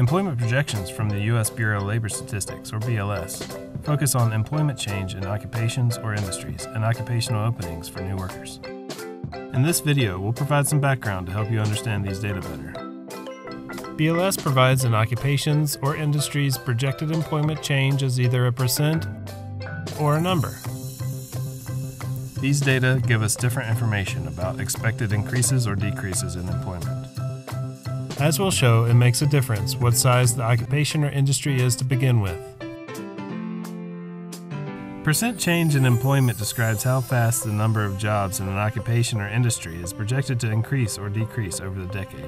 Employment projections from the U.S. Bureau of Labor Statistics, or BLS, focus on employment change in occupations or industries and occupational openings for new workers. In this video, we'll provide some background to help you understand these data better. BLS provides an occupations or industries projected employment change as either a percent or a number. These data give us different information about expected increases or decreases in employment. As we'll show, it makes a difference what size the occupation or industry is to begin with. Percent change in employment describes how fast the number of jobs in an occupation or industry is projected to increase or decrease over the decade.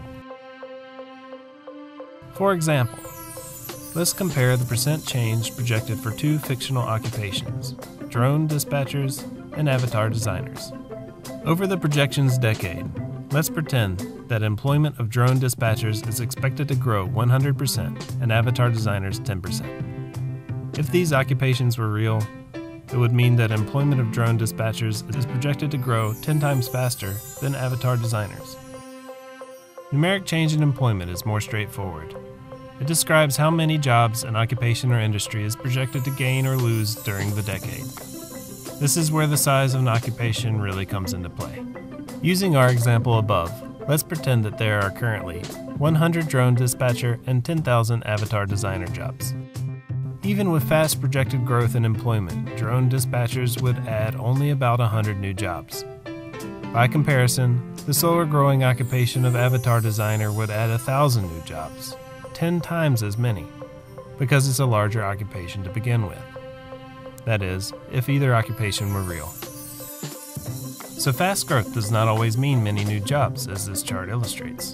For example, let's compare the percent change projected for two fictional occupations, drone dispatchers and avatar designers. Over the projections decade, let's pretend that employment of drone dispatchers is expected to grow 100% and avatar designers 10%. If these occupations were real, it would mean that employment of drone dispatchers is projected to grow 10 times faster than avatar designers. Numeric change in employment is more straightforward. It describes how many jobs an occupation or industry is projected to gain or lose during the decade. This is where the size of an occupation really comes into play. Using our example above, let's pretend that there are currently 100 drone dispatcher and 10,000 avatar designer jobs. Even with fast projected growth in employment, drone dispatchers would add only about 100 new jobs. By comparison, the slower growing occupation of avatar designer would add 1,000 new jobs, 10 times as many, because it's a larger occupation to begin with. That is, if either occupation were real. So fast growth does not always mean many new jobs, as this chart illustrates.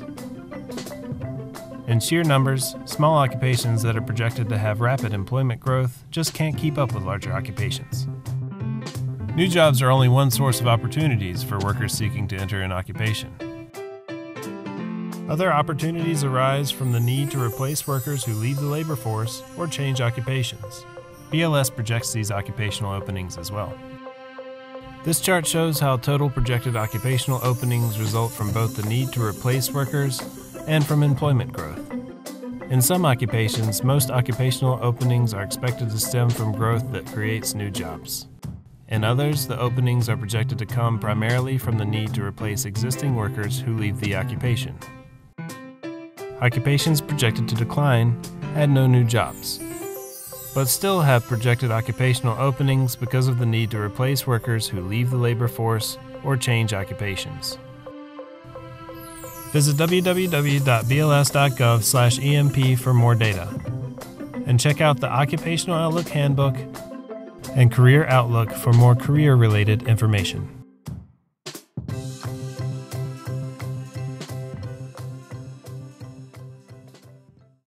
In sheer numbers, small occupations that are projected to have rapid employment growth just can't keep up with larger occupations. New jobs are only one source of opportunities for workers seeking to enter an occupation. Other opportunities arise from the need to replace workers who leave the labor force or change occupations. BLS projects these occupational openings as well. This chart shows how total projected occupational openings result from both the need to replace workers and from employment growth. In some occupations, most occupational openings are expected to stem from growth that creates new jobs. In others, the openings are projected to come primarily from the need to replace existing workers who leave the occupation. Occupations projected to decline add no new jobs, but still have projected occupational openings because of the need to replace workers who leave the labor force or change occupations. Visit www.bls.gov/EMP for more data, and check out the Occupational Outlook Handbook and Career Outlook for more career-related information.